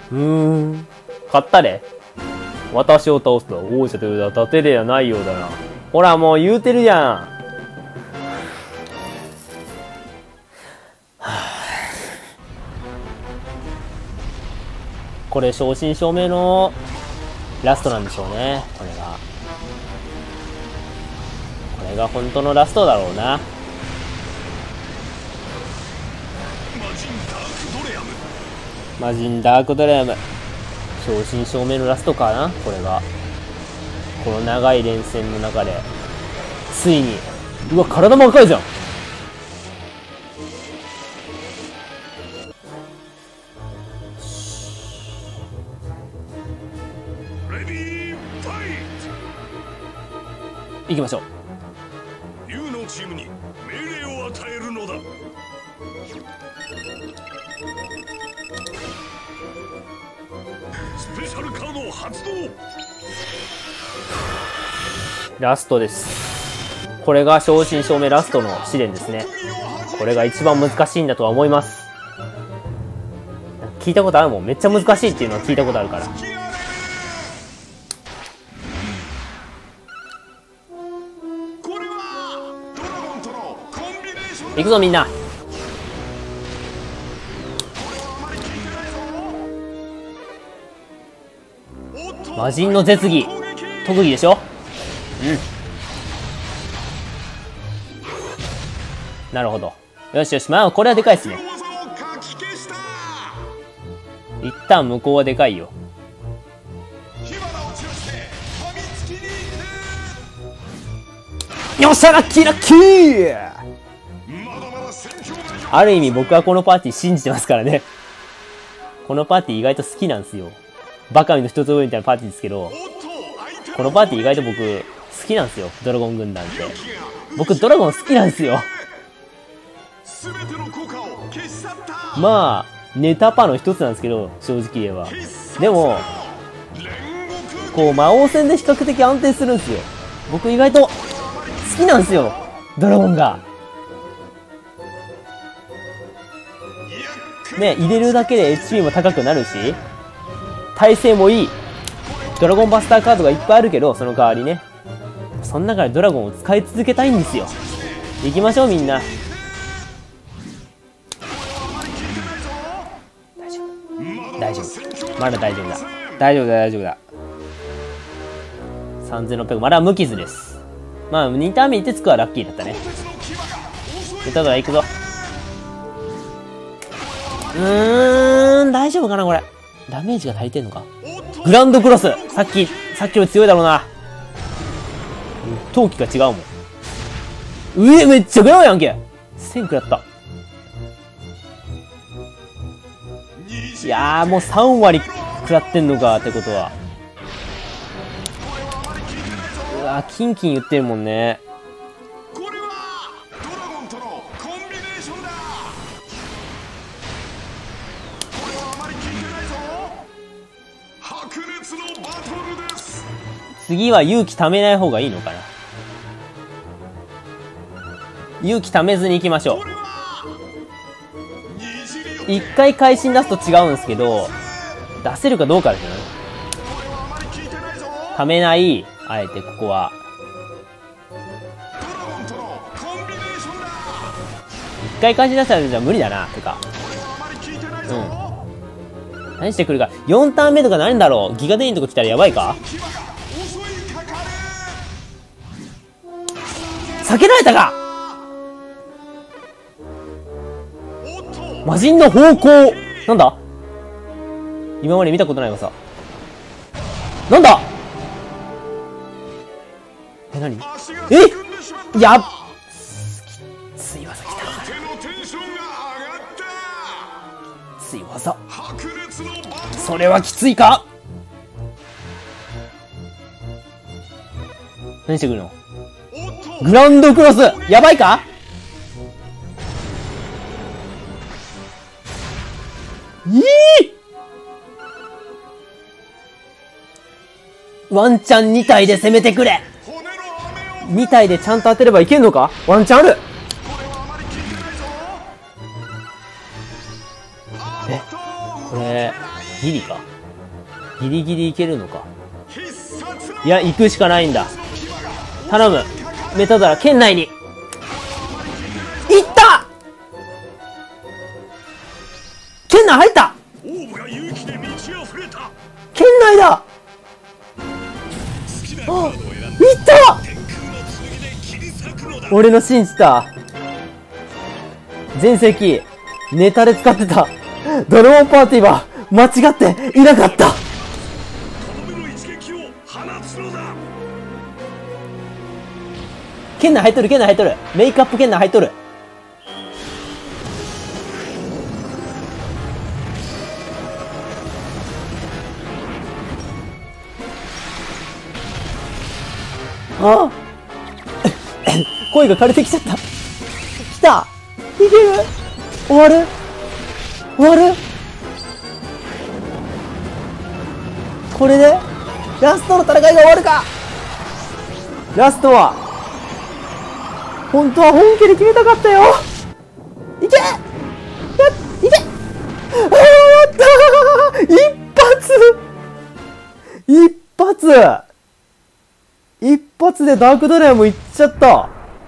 勝ったで。私を倒すと王者というのは盾ではないようだな。ほらもう言うてるじゃん。これ正真正銘のラストなんでしょうね。これが本当のラストだろうな。魔人ダークドレアム。正真正銘のラストかな、これが。この長い連戦の中でついに。うわ、体も赤いじゃん。行きましょう。 竜のチームに命令を与えるのだ。スペシャルカード発動。 ラストです。これが正真正銘ラストの試練ですね。これが一番難しいんだとは思います。聞いたことあるもん。めっちゃ難しいっていうのは聞いたことあるから。行くぞみんな。魔人の絶技特技でしょ。なるほど。よしよし、まあこれはでかいっすね。一旦向こうはでかいよ。よっしゃ、ラッキーラッキー。ある意味僕はこのパーティー信じてますからね。このパーティー意外と好きなんですよ。バカみの一つ上みたいなパーティーですけど、このパーティー意外と僕好きなんですよ。ドラゴン軍団って。僕ドラゴン好きなんですよ。まあネタパの一つなんですけど、正直言えば。でもこう魔王戦で比較的安定するんですよ。僕意外と好きなんですよ、ドラゴンが。ね、入れるだけで HP も高くなるし、耐性もいい。ドラゴンバスターカードがいっぱいあるけど、その代わりね、その中でドラゴンを使い続けたいんですよ。行きましょうみんな。大丈夫。まだ大丈夫だ。大丈夫だ、大丈夫だ。3600、まだ無傷です。まあ2ターン目に手つくはラッキーだったね。ただ行くぞ。大丈夫かなこれ。ダメージが足りてんのか。グランドクロス。さっきより強いだろうな。陶器が違うもん。めっちゃグラムやんけ。1000食らった。いやー、もう3割食らってんのかってことは。うわ、キンキン言ってるもんね。次は勇気貯めない方がいいのかな。勇気貯めずに行きましょう。一回会心出すと違うんですけど、出せるかどうかですよね。貯めない、あえてここは。一回会心出したらじゃ無理だな、てか。何してくるか。4ターン目とか何だろう。ギガデインとか来たらやばいか。避けられたか。魔人の方向。なんだ今まで見たことないわさ。なんだ何やっつい技来た。つい技。それはきついか。何してくるの。グランドクロスやばいか。ワンチャン2体で攻めてくれ。2体でちゃんと当てればいけんのか。ワンチャンある。これギリか。ギリギリいけるのか。いや、行くしかないんだ。頼む。メタドラ、圏内に。いった圏内入った圏内だ。あ、いった俺の信じた。前世紀、ネタで使ってたドラゴンパーティーは間違っていなかった。圏内入っとる、圏内入っとる。メイクアップ圏内入っとる。ああ声が枯れてきちゃった。来た。いける。終わる終わる。これでラストの戦いが終わるか。ラストは本当は本家で決めたかったよ。いけ。いけ。ああ、やったー。一発でダークドライもいっちゃった。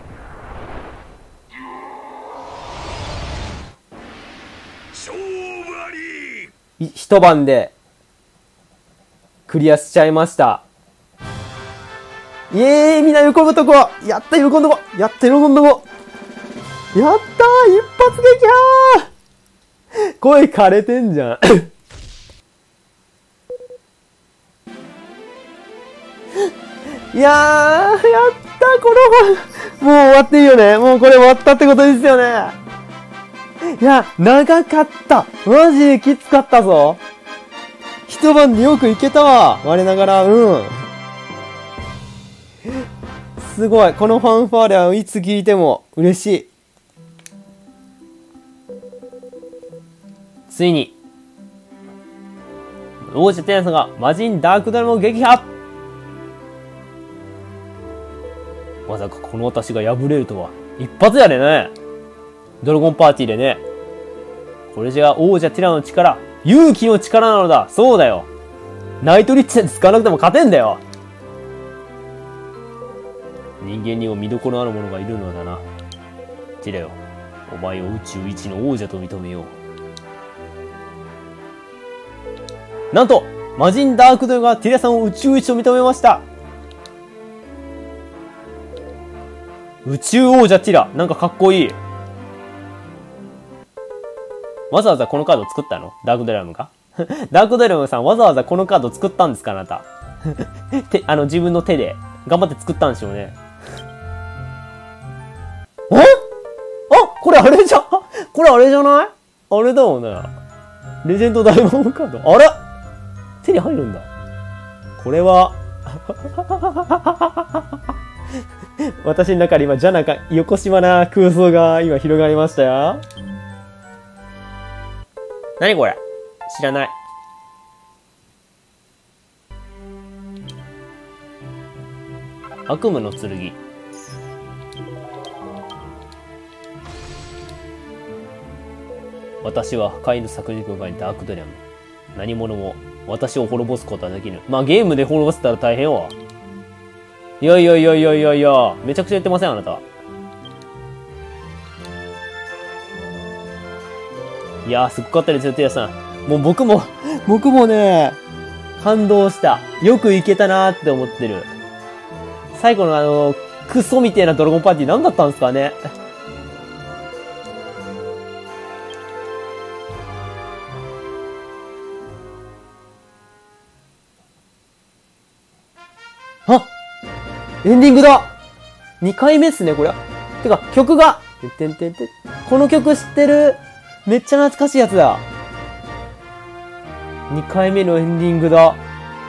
一晩でクリアしちゃいました。イエーイ、みんな喜ぶとこ。やった、喜んどこ。やった、喜んどこ。やったー、一発撃やー。声枯れてんじゃん。いやー、やった、このもう終わっていいよね。もうこれ終わったってことですよね。いや、長かった。マジできつかったぞ。一晩でよくいけたわ。我ながら、すごい。このファンファーレはいつ聞いても嬉しい。ついに、王者テラさんが魔人ダークドラムを撃破。まさかこの私が敗れるとは。一発やでね。ドラゴンパーティーでね。これじゃ王者ティラの力、勇気の力なのだ。そうだよ。ナイトリッチなんて使わなくても勝てんだよ。人間にも見どころあるものがいるのだな。ティラよ、お前を宇宙一の王者と認めよう。なんと魔人ダークドラがティラさんを宇宙一と認めました。宇宙王者ティラ、なんかかっこいい。わざわざこのカード作ったの？ダークドラムがダークドラムさんわざわざこのカード作ったんですか、あなた。自分の手で頑張って作ったんでしょうね。あ、これあれじゃ、これあれじゃない？あれだもんね。レジェンドダイヤモンドカード。あれ手に入るんだ。これは、私の中で今、なんか、横島な空想が今広がりましたよ。何これ？知らない。悪夢の剣。私は破壊の作軸がダークドラム。何者も私を滅ぼすことはできぬ。まあゲームで滅ぼせたら大変わ。いやいやいやいやいやいや、めちゃくちゃ言ってません、あなた。いやー、すっごかったですよ、ティラさん。もう僕もね、感動した。よくいけたなーって思ってる。最後のクソみたいなドラゴンパーティー何だったんですかね。あ、エンディングだ。2回目っすね、これ。てか、曲が、この曲知ってる。めっちゃ懐かしいやつだ。2回目のエンディングだ。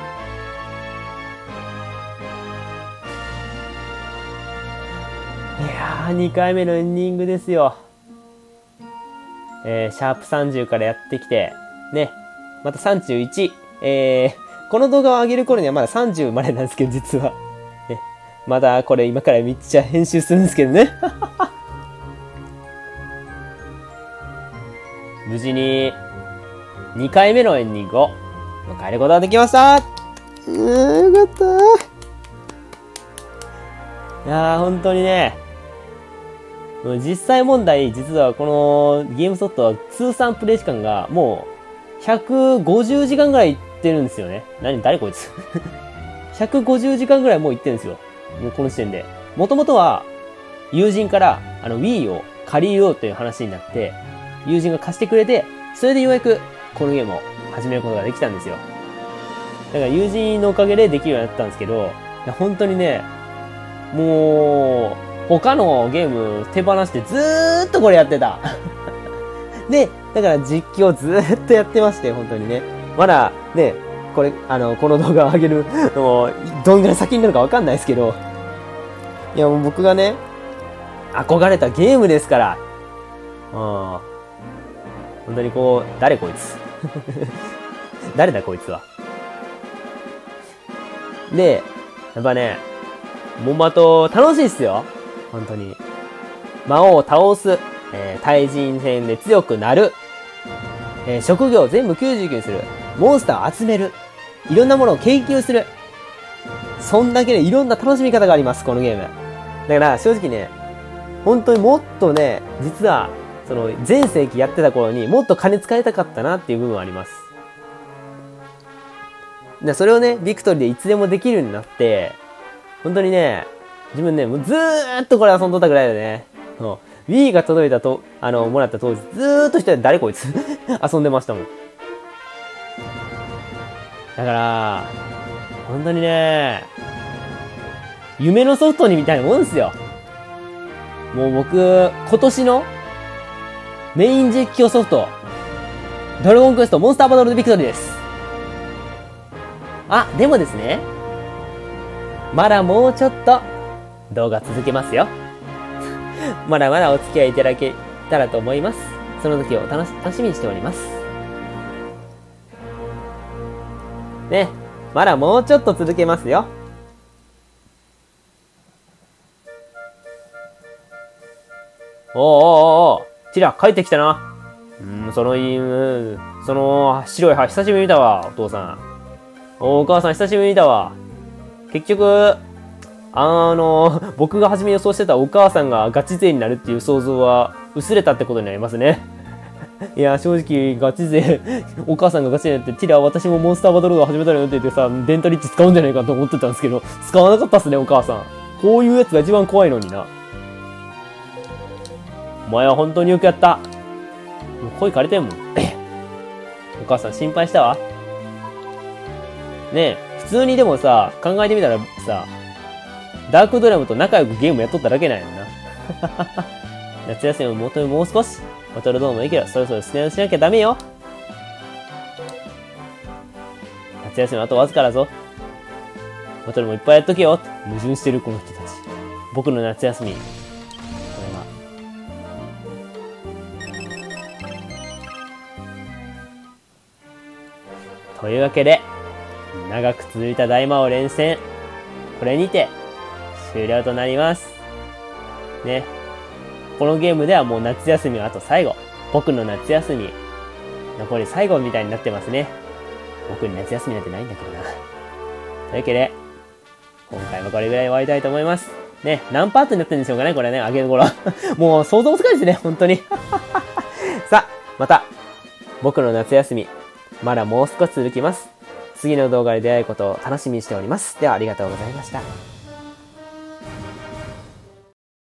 いやー、2回目のエンディングですよ。シャープ30からやってきて、ね、また31、この動画を上げる頃にはまだ30までなんですけど、実は。ね、まだこれ今からめっちゃ編集するんですけどね。無事に 2回目のエンディングを迎えることができました。よかったー。いやー、本当にね、実際問題、実はこのゲームソフトは通算プレイ時間がもう150時間ぐらいいってるんですよね。誰こいつ150時間ぐらいもういってるんですよ。もうこの時点で。もともとは友人からWii を借りようという話になって、友人が貸してくれて、それでようやくこのゲームを始めることができたんですよ。だから友人のおかげでできるようになったんですけど、本当にね、もう、他のゲーム手放してずーっとこれやってた。で、だから実況ずーっとやってまして、本当にね。まだね、この動画を上げるのも、どんぐらい先になるかわかんないですけど、いやもう僕がね、憧れたゲームですから、本当にこう、誰こいつ誰だこいつは。で、やっぱね、モンバト楽しいっすよ。本当に。魔王を倒す。対人戦で強くなる。職業全部99にする。モンスターを集める。いろんなものを研究する。そんだけでいろんな楽しみ方があります、このゲーム。だから正直ね、本当にもっとね、実は、その前世紀やってた頃にもっと金使いたかったなっていう部分はあります。でそれをね、ビクトリーでいつでもできるようになって、本当にね、自分ね、もうずーっとこれ遊んどったぐらいだね。Wii が届いたと、もらった当時、ずーっと一人で誰こいつ遊んでましたもん。だから、本当にね、夢のソフトにみたいなもんですよ。もう僕、今年のメイン実況ソフト、ドラゴンクエストモンスターバトルビクトリーです。あ、でもですね、まだもうちょっと動画続けますよ。まだまだお付き合いいただけたらと思います。その時を楽しみにしております。ね、まだもうちょっと続けますよ。おー、チラ、帰ってきたな。その白い歯久しぶりに見たわ、お父さん。お母さん久しぶりに見たわ。結局、僕が初め予想してたお母さんがガチ勢になるっていう想像は薄れたってことになりますね。いや、正直ガチ勢、お母さんがガチ勢になって、ティラ、私もモンスターバトルを始めたらよって言ってさ、デンタリッチ使うんじゃないかと思ってたんですけど、使わなかったっすね、お母さん。こういうやつが一番怖いのにな。お前は本当によくやった。もう声枯れてんもん。お母さん心配したわ。ねえ、普通にでもさ、考えてみたらさ、ダークドラムと仲良くゲームやっとっただけなんやんな。夏休みを求めもう少し。バトルドームもいいけど、そろそろ捨て直しなきゃダメよ。夏休みあとわずかだぞ。バトルもいっぱいやっとけよ。矛盾してるこの人たち。僕の夏休み。これは。というわけで、長く続いた大魔王連戦、これにて終了となります。ね。このゲームではもう夏休みはあと最後。僕の夏休み、残り最後みたいになってますね。僕に夏休みなんてないんだけどな。というわけで、今回もこれぐらい終わりたいと思います。ね。何パートになってるんでしょうかね、これね、上げる頃。もう想像つかないですね、本当に。さあ、また、僕の夏休み、まだもう少し続きます。次の動画で出会うことを楽しみにしております。ではありがとうございました。